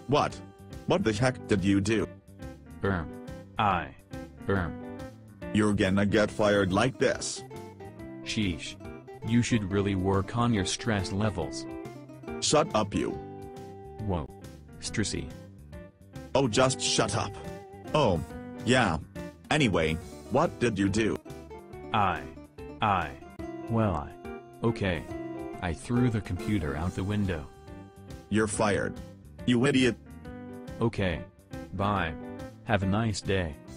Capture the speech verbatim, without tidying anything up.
What? What the heck did you do? Erm. I. Erm. You're gonna get fired like this. Sheesh. You should really work on your stress levels. Shut up you. Whoa. Stressy. Oh, just shut up. Oh, yeah. Anyway, what did you do? I. I. Well I. Okay. I threw the computer out the window. You're fired. You idiot. Okay. Bye. Have a nice day.